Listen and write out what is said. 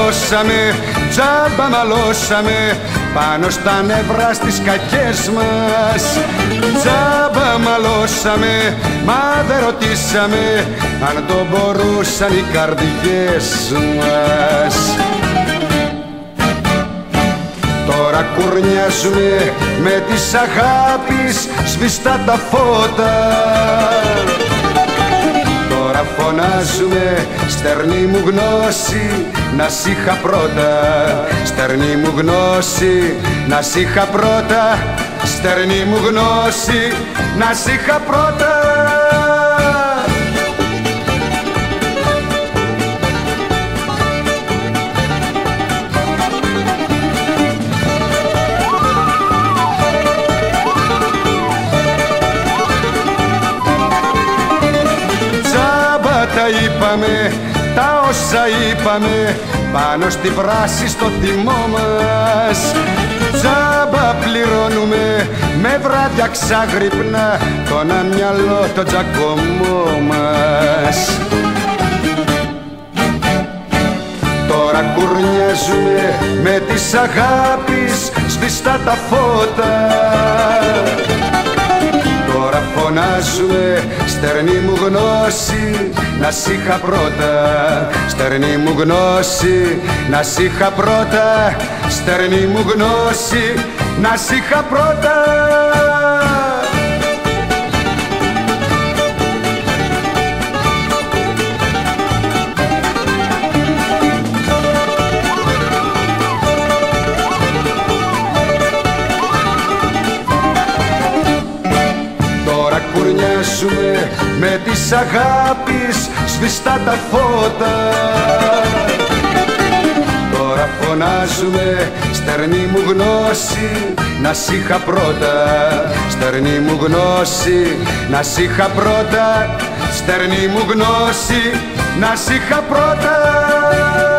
μαλώσαμε, τζάμπα μαλώσαμε, πάνω στα νεύρα στις κακές μας. Τζάμπα μαλώσαμε, μα δεν ρωτήσαμε αν το μπορούσαν οι καρδιές μας. Τώρα κουρνιάζουμε με της αγάπης σβηστά τα φώτα. Τώρα φωνάζουμε στερνή μου γνώση να σ' είχα πρώτα. Στερνή μου γνώση να σ' είχα πρώτα. Στερνή μου γνώση να σ' είχα πρώτα. Τα είπαμε, τα όσα είπαμε, πάνω στην πράση στο θυμό μας. Τζάμπα πληρώνουμε με βράδια ξάγρυπνα τον αμυαλό το τζακωμό μας. Τώρα κουρνιάζουμε με της αγάπης σβηστά τα φώτα. Τώρα φωνάζουμε στερνή μου γνώση να σ' είχα πρώτα. Στερνή μου γνώση να σ' είχα πρώτα. Στερνή μου γνώση να σ' είχα πρώτα. Κουρνιάζουμε με της αγάπης σβηστά τα φώτα. Τώρα φωνάζουμε στερνή μου γνώση να σ' είχα πρώτα. Στερνή μου γνώση να σ' είχα πρώτα. Στερνή μου γνώση να σ' είχα πρώτα.